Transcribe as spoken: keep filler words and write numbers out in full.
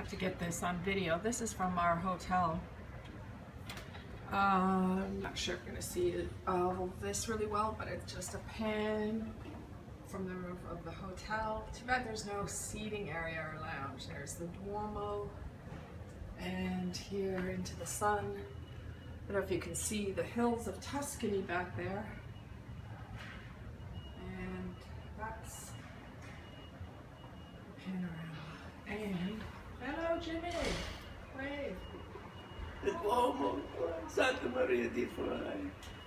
have to get this on video. This is from our hotel. Uh, I'm not sure if you're going to see all of this really well, but it's just a pan from the roof of the hotel. Too bad there's no seating area or lounge. There's the Duomo, and here into the sun. I don't know if you can see the hills of Tuscany back there. And that's the panorama. And hello, Jimmy. Wave. The Duomo, Santa Maria di Fly.